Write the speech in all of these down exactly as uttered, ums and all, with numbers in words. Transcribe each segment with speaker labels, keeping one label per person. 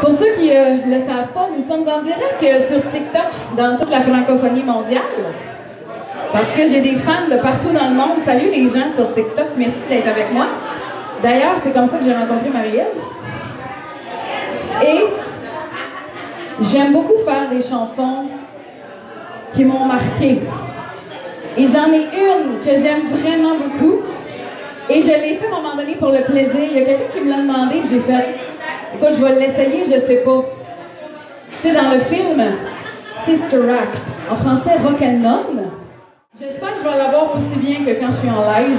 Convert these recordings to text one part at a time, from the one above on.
Speaker 1: Pour ceux qui ne le savent pas, nous sommes en direct sur TikTok dans toute la francophonie mondiale. Parce que j'ai des fans de partout dans le monde. Salut les gens sur TikTok, merci d'être avec moi. D'ailleurs, c'est comme ça que j'ai rencontré Marilyn. Et j'aime beaucoup faire des chansons qui m'ont marquée. Et j'en ai une que j'aime vraiment beaucoup. Et je l'ai fait à un moment donné pour le plaisir. Il y a quelqu'un qui me l'a demandé et j'ai fait « Écoute, je vais l'essayer, je sais pas. » C'est dans le film Sister Act, en français Rock'n'None. J'espère que je vais l'avoir aussi bien que quand je suis en live.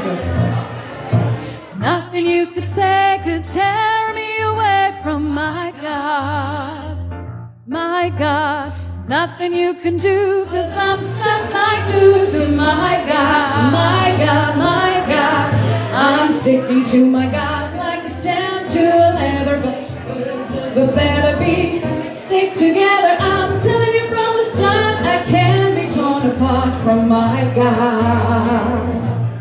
Speaker 2: Nothing you could say could tear me away from my God, my God. Nothing you can do, cause I'm stuck like glue to my God, my God, my God. I'm sticking to my God like a stem to a leather, but better be stick together. I'm telling you from the start, I can't be torn apart from my God.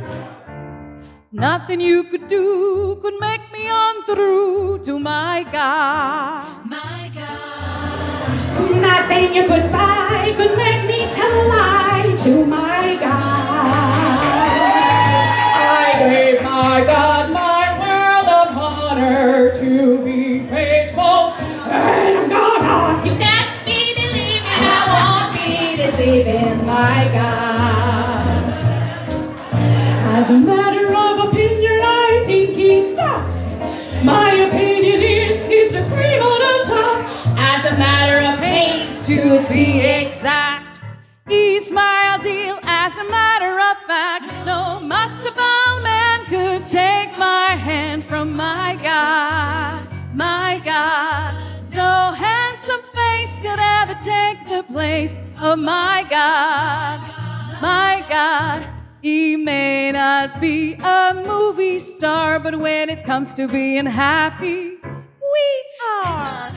Speaker 2: Nothing you could do could make me untrue to my God, my God. Nothing you could buy could make me tell a lie to my God. I gave my God my world of honor to be faithful, and I'm gonna keep that me believing I won't be deceiving my God. As a matter of opinion, I think he stops. My opinion is he's the cream on the top. As a matter of taste, to be exact, he's my ideal. As a matter of fact, no masterful man could take my hand from my God, my God. No handsome face could ever take the place of my God, my God. He may not be a movie star, but when it comes to being happy, we are.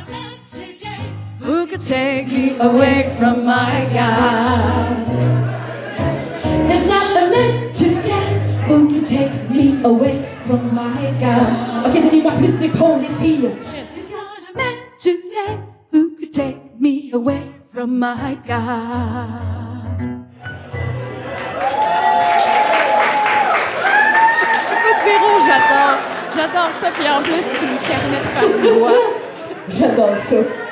Speaker 2: Who could take me away from my God? There's not a man today who can take me away from my God. Ok, donnez-moi plus d'épaule, les filles. There's not a man today who could take me away from my God.
Speaker 3: J'adore, j'adore ça, puis en plus, tu me permets de faire une voix.
Speaker 1: J'adore ça.